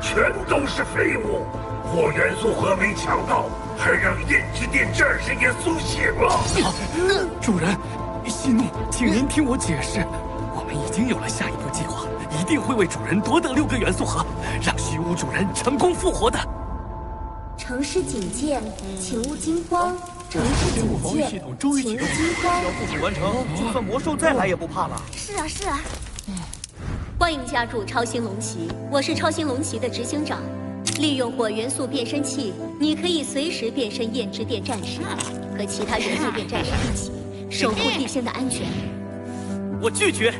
全都是废物。火元素核没抢到，还让焰之殿战士也苏醒了。 主人，息怒，请您听我解释。我们已经有了下一步计划，一定会为主人夺得6个元素核，让虚无主人成功复活的。 城市警戒，请勿惊慌。城市警戒，请勿惊慌。 只要部署完成，就算魔兽再来也不怕了。 是啊，是啊。 欢迎加入超星龙旗，我是超星龙旗的执行长。利用火元素变身器，你可以随时变身焰之殿战士，和其他元素殿战士一起守护地心的安全。 我拒绝。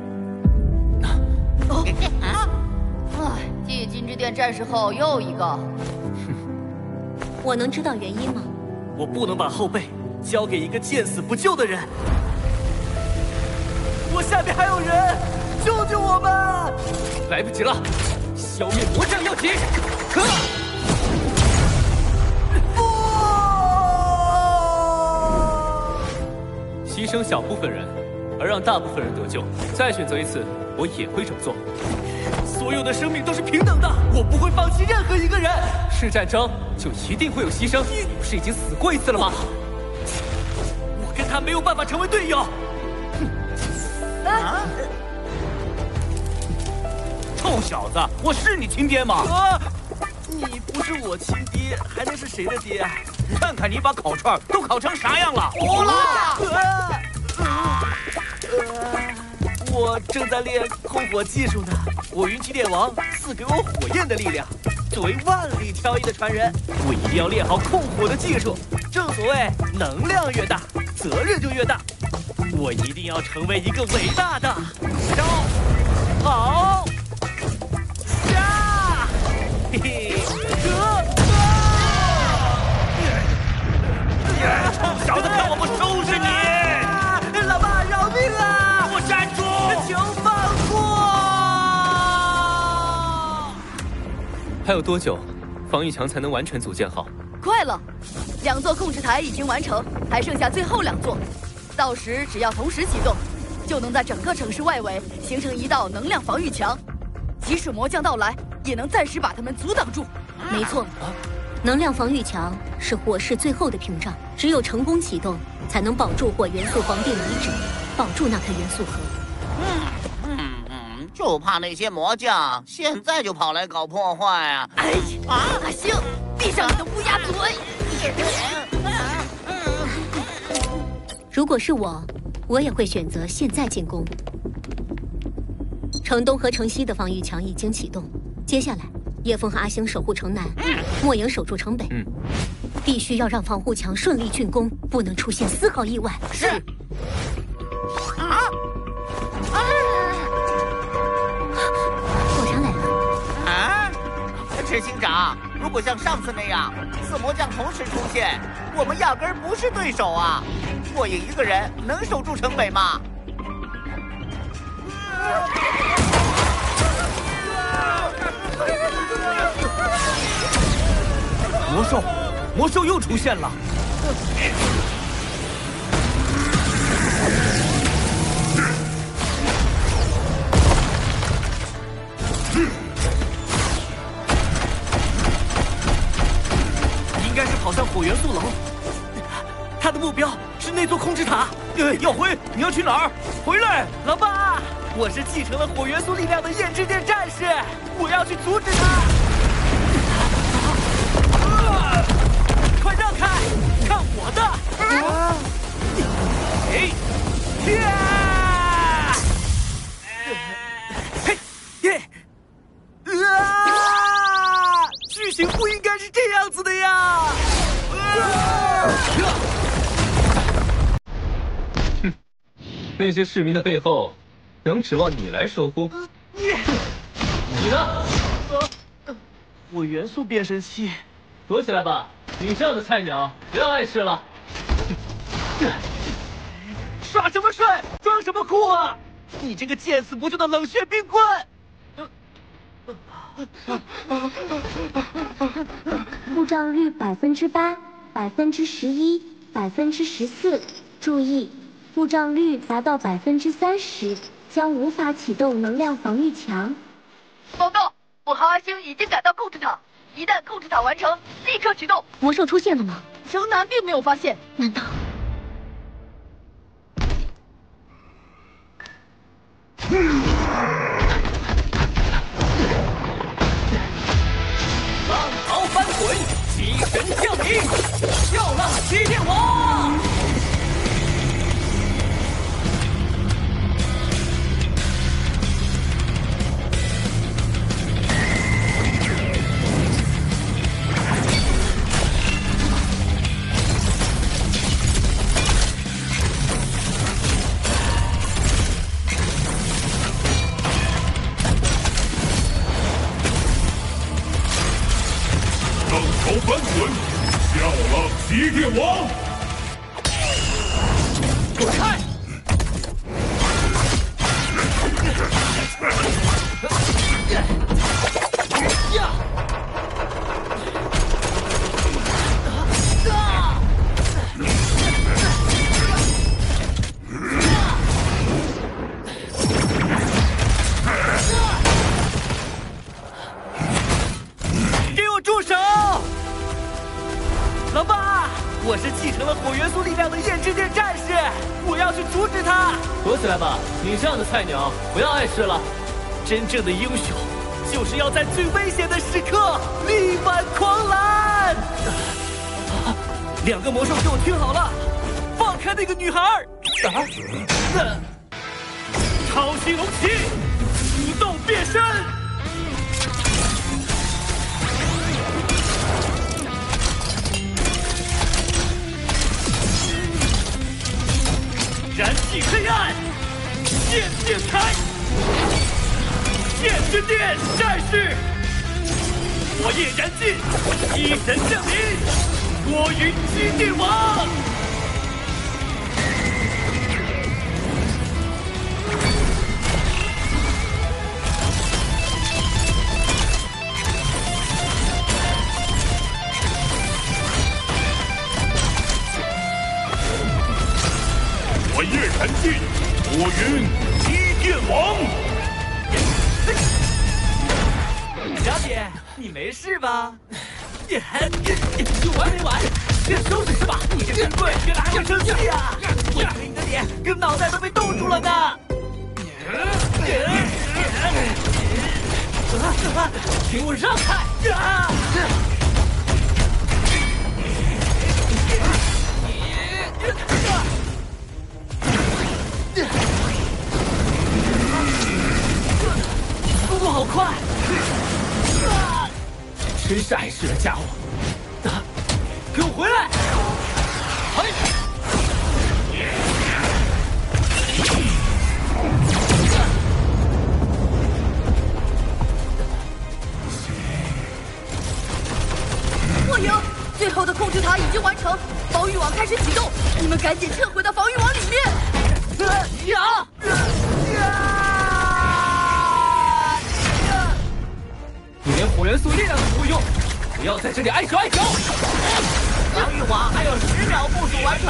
继金之殿战士后又一个。 我能知道原因吗？ 我不能把后背交给一个见死不救的人。我下面还有人，救救我们！来不及了，消灭魔杖要紧！牺牲小部分人，而让大部分人得救。再选择一次，我也会这么做。所有的生命都是平等的，我不会放弃任何一个人。是战争，就一定会有牺牲。你不是已经死过一次了吗？我跟他没有办法成为队友。臭小子，我是你亲爹吗？你不是我亲爹，还能是谁的爹？看看你把烤串都烤成啥样了！ 服了！ 我正在练控火技术呢。火云级烈王赐给我火焰的力量，作为万里挑一的传人，我一定要练好控火的技术。正所谓，能量越大，责任就越大。我一定要成为一个伟大的招好下，嘿嘿， 臭小子，看我不收拾你！ 老爸，饶命啊！ 给我站住！ 求放过！还有多久，防御墙才能完全组建好？ 快了，2座控制台已经完成，还剩下最后2座。到时只要同时启动，就能在整个城市外围形成一道能量防御墙，即使魔将到来，也能暂时把他们阻挡住。 没错，能量防御墙是火势最后的屏障，只有成功启动，才能保住火元素皇殿遗址，保住那颗元素核。 就怕那些魔将现在就跑来搞破坏啊！ 阿星，闭上你的乌鸦嘴！ 如果是我，我也会选择现在进攻。城东和城西的防御墙已经启动，接下来叶枫和阿星守护城南，莫影守住城北。必须要让防护墙顺利竣工，不能出现丝毫意外。 是。 火墙来了。 执行长，如果像上次那样4魔将同时出现，我们压根儿不是对手啊！莫影一个人能守住城北吗？ 魔兽又出现了！应该是跑向火元素楼，他的目标是那座控制塔。要回？你要去哪儿？回来，老爸！我是继承了火元素力量的焰之殿战士，我要去阻止他！快让开！看我的！剧情不应该是这样子的呀！那些市民的背后，能指望你来守护？你呢？我元素变身器。躲起来吧，你这样的菜鸟不要碍事了。耍什么帅，装什么酷啊！你这个见死不救的冷血冰棍！ 故障率8%、11%、14%。注意，故障率达到30%，将无法启动能量防御墙。 报告，我和阿星已经赶到控制塔，一旦控制塔完成，立刻启动。 魔兽出现了吗？ 城南并没有发现。 难道？ 浪潮翻滚，七神降临，笑浪七天王。 潮翻滚，笑浪齐天王， 滚开！呀！给我住手！老爸，我是继承了火元素力量的焰之殿战士，我要去阻止他。躲起来吧，你这样的菜鸟不要碍事了。真正的英雄，就是要在最危险的时刻力挽狂澜。两个魔兽给我听好了，放开那个女孩！超星龙骑，主动变身！燃起黑暗，剑剑开，剑之殿战士，火焰燃尽，一神降临，多云击帝王。 火焰燃尽，火云击电王。 小姐，你没事吧？有完没完？先收拾是吧？你这冰棍原来还会生气呀！我以为你的脸跟脑袋都被冻住了呢。给我让开！速度好快！真是碍事的家伙！给我回来！ 莫赢！最后的控制塔已经完成，防御网开始启动，你们赶紧撤回到防御网里面。 你连火元素力量都不会用，不要在这里碍手碍脚！ 防御网还有10秒部署完成。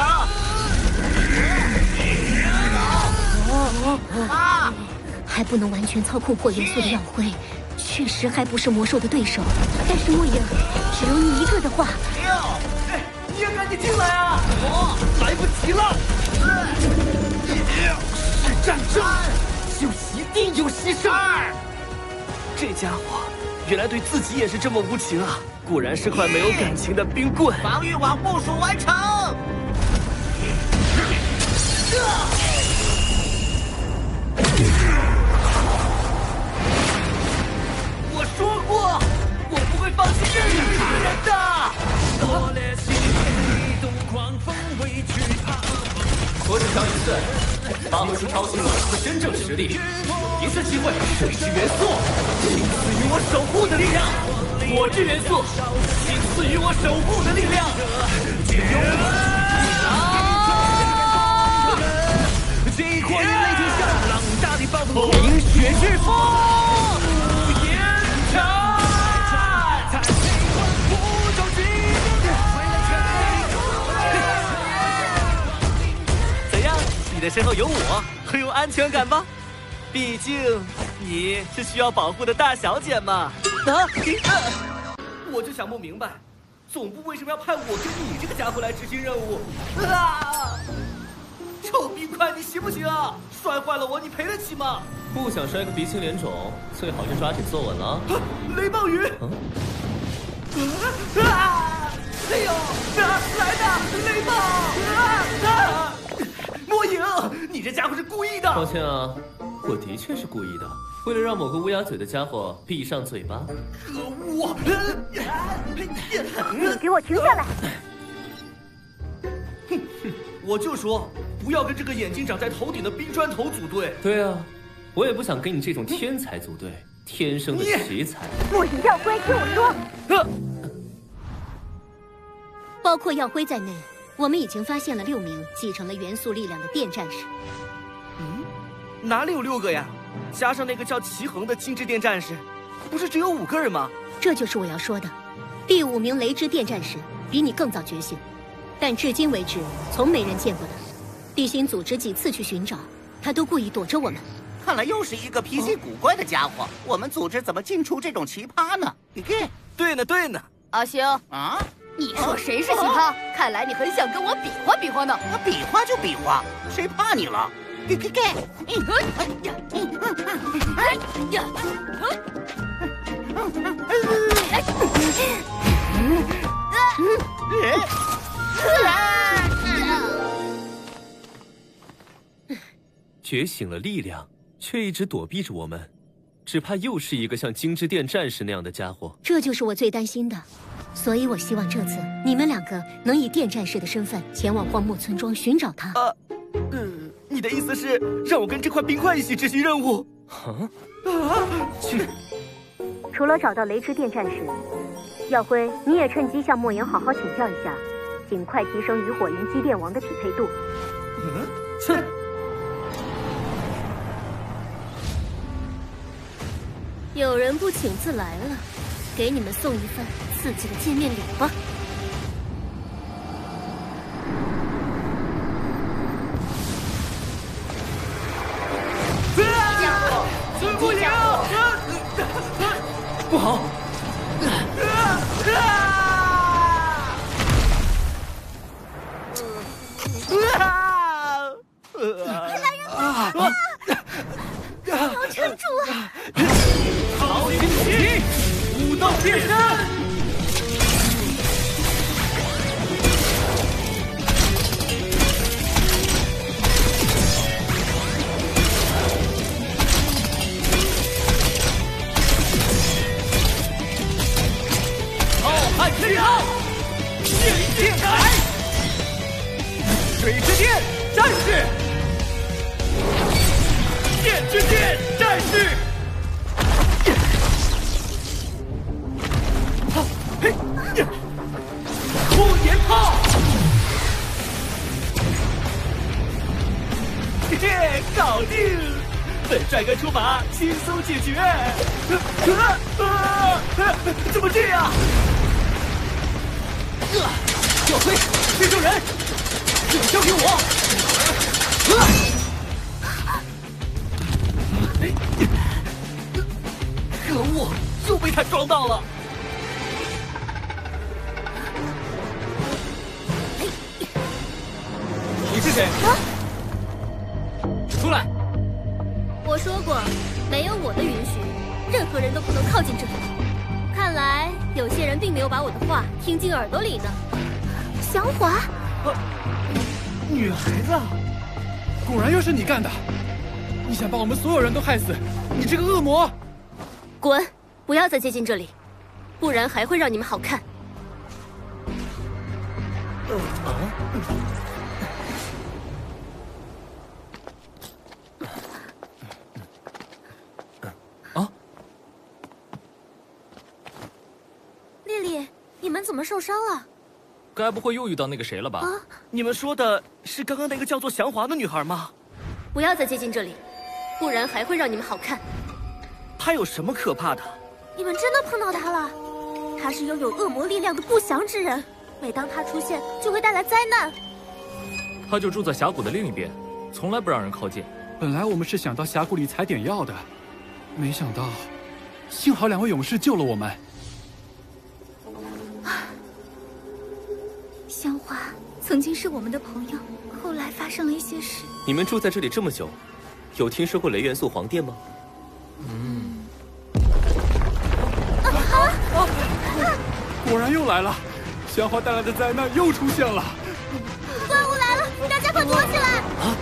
还不能完全操控火元素的耀辉，确实还不是魔兽的对手。但是莫影，只有你一个的话， 你也赶紧进来啊！来不及了！是战争，就一定有牺牲。这家伙原来对自己也是这么无情啊！果然是块没有感情的冰棍。 防御网部署完成。 我说过，我不会放弃任何一个人的。多少强一次，发挥出超星龙的真正实力。一次机会，水之元素，仅次于我守护的力量；火之元素，仅次于我守护的力量。激活于雷霆下，浪大地暴风，冰雪之风，无言长。怎样？你的身后有我，很有安全感吧？毕竟你是需要保护的大小姐嘛。 我就想不明白，总部为什么要派我跟你这个家伙来执行任务？啊！臭冰块，你行不行啊？摔坏了我，你赔得起吗？ 不想摔个鼻青脸肿，最好是抓紧坐稳了。 雷暴雨！哎呦！来的雷暴！莫影，你这家伙是故意的。 抱歉啊，我的确是故意的，为了让某个乌鸦嘴的家伙闭上嘴巴。 可恶！ 你给我停下来！ 哼，我就说不要跟这个眼睛长在头顶的冰砖头组队。 对啊，我也不想跟你这种天才组队，天生的奇才。 莫影耀辉，听我说。 包括耀辉在内，我们已经发现了6名继承了元素力量的电战士。 哪里有6个呀？加上那个叫齐恒的精致电战士，不是只有5个人吗？ 这就是我要说的，第5名雷之电战士比你更早觉醒，但至今为止从没人见过他。地心组织几次去寻找，他都故意躲着我们。 看来又是一个脾气古怪的家伙。我们组织怎么进出这种奇葩呢？ 对呢对呢。 阿星啊， 你说谁是奇葩？看来你很想跟我比划比划呢。 比划就比划，谁怕你了？ 觉醒了力量，却一直躲避着我们，只怕又是一个像精致电战士那样的家伙。 这就是我最担心的，所以我希望这次你们2个能以电战士的身份前往荒漠村庄寻找他。 你的意思是让我跟这块冰块一起执行任务？ 去！ 除了找到雷之电战士，耀辉，你也趁机向莫言好好请教一下，尽快提升与火云机电王的匹配度。 切！ 有人不请自来了，给你们送一份刺激的见面礼吧。 不行！ 不好！ 要撑住啊！ 超灵奇，武道变身！汉之号，电海，水之电战士，电之电战士，空岩炮，搞定！本帅哥出马，轻松解决。怎么这样？耀辉，别救人，这个交给我。可恶，又被他撞到了。你是谁？出来！ 我说过，没有我的允许，任何人都不能靠近这里。看来有些人并没有把我的话听进耳朵里呢。祥华， 女孩子， 果然又是你干的！你想把我们所有人都害死，你这个恶魔！ 滚！不要再接近这里，不然还会让你们好看。 丽丽，你们怎么受伤了？ 该不会又遇到那个谁了吧？ 你们说的是刚刚那个叫做祥华的女孩吗？ 不要再接近这里，不然还会让你们好看。 她有什么可怕的？ 你们真的碰到她了？她是拥有恶魔力量的不祥之人，每当她出现，就会带来灾难。 他就住在峡谷的另一边，从来不让人靠近。 本来我们是想到峡谷里采点药的，没想到幸好2位勇士救了我们。 香花曾经是我们的朋友，后来发生了一些事。 你们住在这里这么久，有听说过雷元素皇殿吗？ 果然又来了，香花带来的灾难又出现了。 怪物来了，大家快躲起来！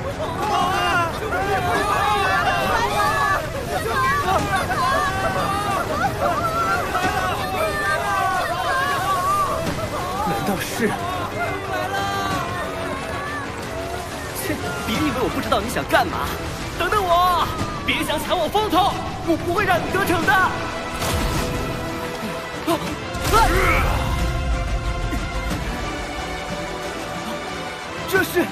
难道是？切！别以为我不知道你想干嘛！等等我！别想抢我风头！我不会让你得逞的！这是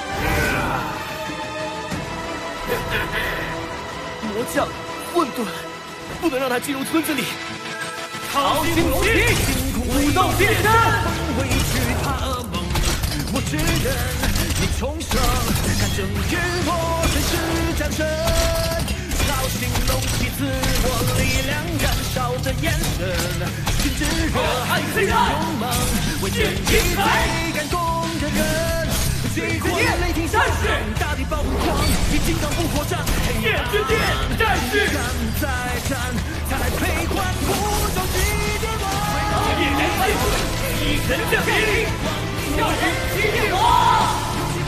魔将混沌，不能让他进入村子里。超星龙骑，武道变身， 委屈怕噩梦，我只忍你重生，看正日落，随时战胜。超星龙骑赐我力量，燃烧的眼神，心之热，爱自勇猛，为正义追赶工的人。激活雷霆战士，大地爆光，以金刚不火战，夜之殿战士，战再战，才配换不着极电王。 夜来飞虎，以神降临，要与极电王。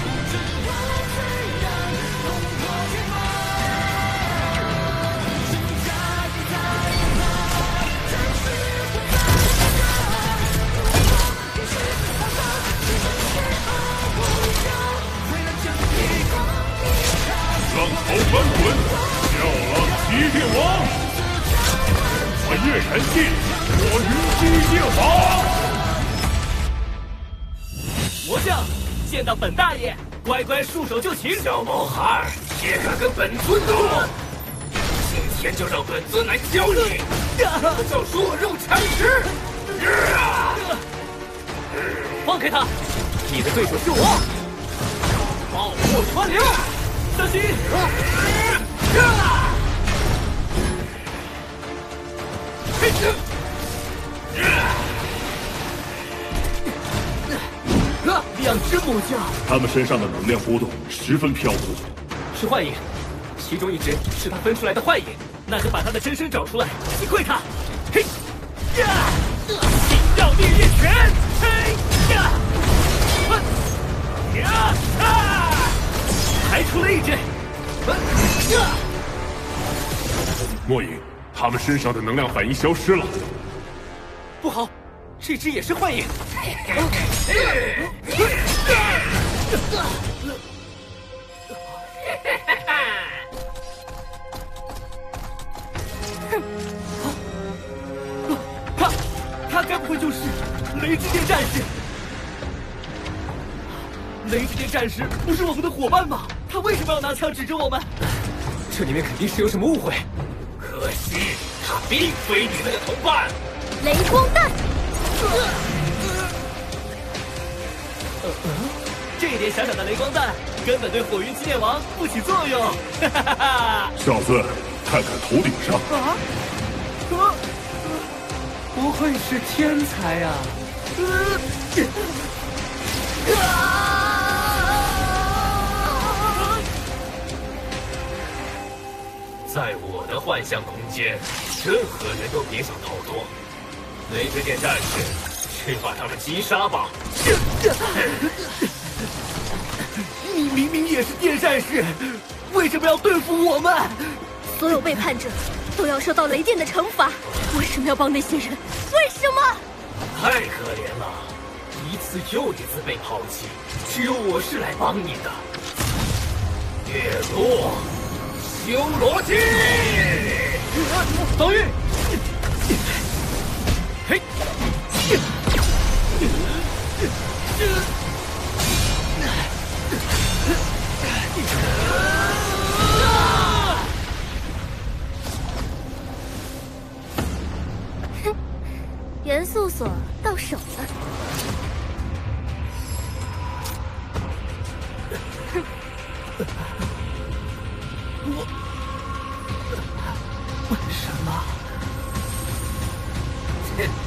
浪潮翻滚，笑浪极电王，穿越神器，火云极电王。 魔将，见到本大爷，乖乖束手就擒。 小毛孩，也敢跟本尊斗？今天就让本尊来教你，什么叫弱肉强食！ 放开他！你的对手是我。爆破穿流，小心！2只魔将， 他们身上的能量波动十分飘忽， 是幻影，其中一只是他分出来的幻影，那就把他的真身找出来，击溃他！嘿呀！紧要烈焰拳！嘿呀！呀！排除了一只。 末影，他们身上的能量反应消失了。 不好，这只也是幻影。他该不会就是雷之殿战士？雷之殿战士不是我们的伙伴吗？他为什么要拿枪指着我们？这里面肯定是有什么误会。 可惜他并非你们的同伴。 雷光弹。 这点小小的雷光弹根本对火云激烈王不起作用。 小子，看看头顶上。 不愧是天才呀！ 在我的幻象空间，任何人都别想逃脱。雷之殿战士，去把他们击杀吧！ 你明明也是殿战士，为什么要对付我们？ 所有背叛者都要受到雷电的惩罚。为什么要帮那些人？为什么？ 太可怜了，一次又一次被抛弃，只有我是来帮你的。月落，修罗纪， 防御！嘿！ 元素锁到手了。 为什么哼。